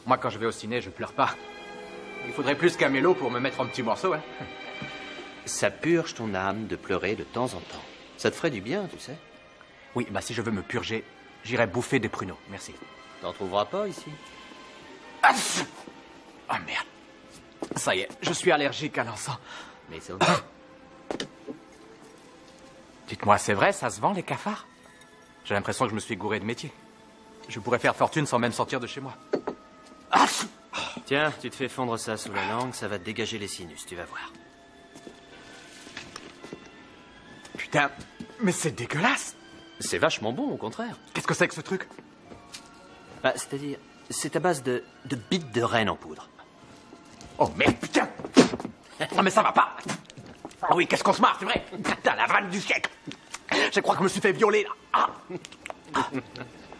Moi, quand je vais au ciné, je pleure pas. Il faudrait plus qu'un mélo pour me mettre en petits morceaux, hein. Ça purge ton âme de pleurer de temps en temps. Ça te ferait du bien, tu sais. Oui, bah si je veux me purger, j'irai bouffer des pruneaux. Merci. T'en trouveras pas ici. Ah, oh merde. Ça y est, je suis allergique à l'encens. Mais ça... Dites-moi, c'est vrai, ça se vend, les cafards? J'ai l'impression que je me suis gouré de métier. Je pourrais faire fortune sans même sortir de chez moi. Ah. Tiens, tu te fais fondre ça sous la langue, ça va te dégager les sinus, tu vas voir. Putain, mais c'est dégueulasse. C'est vachement bon, au contraire. Qu'est-ce que c'est que ce truc? Bah, c'est-à-dire, c'est à base de bites de renne en poudre. Oh merde, putain. Ah mais ça va pas. Ah oui, qu'est-ce qu'on se marre, c'est vrai. Putain, la vanne du siècle. Je crois que je me suis fait violer, là. Ah.